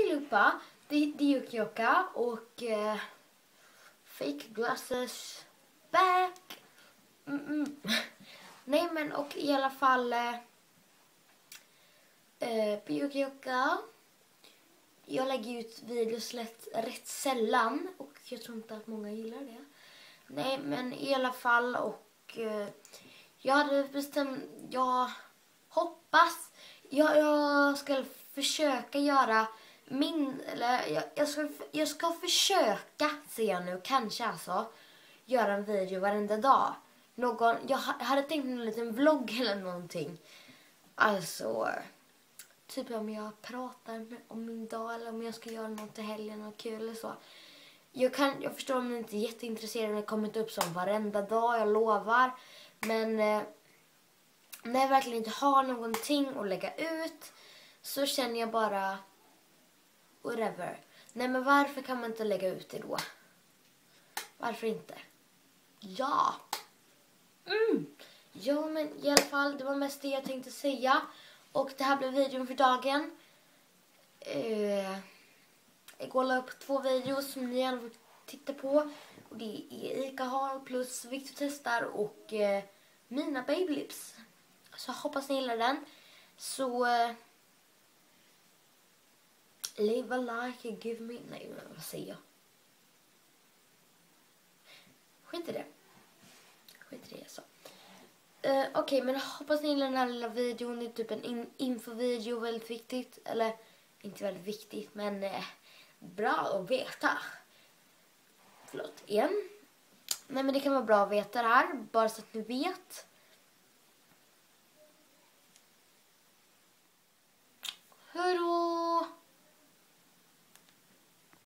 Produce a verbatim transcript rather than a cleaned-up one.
allihopa, det, det är Yuki-Oka och uh, fake glasses back. Mm -mm. Nej men och i alla fall uh, uh, på Yuki-Oka, jag lägger ut videos lätt, rätt sällan och jag tror inte att många gillar det. Nej men i alla fall och uh, jag hade bestämt, jag hoppas, jag, jag ska försöka göra min, eller jag, jag, ska, jag ska försöka, ser jag nu, kanske alltså, göra en video varenda dag. Någon, jag hade tänkt en liten vlogg eller någonting. Alltså, typ om jag pratar om min dag eller om jag ska göra något i helgen och kul eller så. Jag, kan, jag förstår om ni inte är jätteintresserade när det kommer upp som varenda dag, jag lovar. Men eh, när jag verkligen inte har någonting att lägga ut så känner jag bara whatever. Nej men varför kan man inte lägga ut det då? Varför inte? Ja. Mm. Ja men i alla fall, det var mest det jag tänkte säga. Och det här blev videon för dagen. Uh, jag går upp två videos som ni gärna får titta på. Och det är Ica Hall plus Victor testar och uh, mina babylips. Så hoppas ni gillar den. Så uh, leave a like and give me... Nej, vad säger jag? Skit i det. Skit i det, så. Uh, Okej, okay, men hoppas ni gillar den här lilla videon. Det är typ en in infovideo, väldigt viktigt. Eller, inte väldigt viktigt, men uh, bra att veta. Förlåt, igen. Nej, men det kan vara bra att veta det här. Bara så att ni vet. Hej då!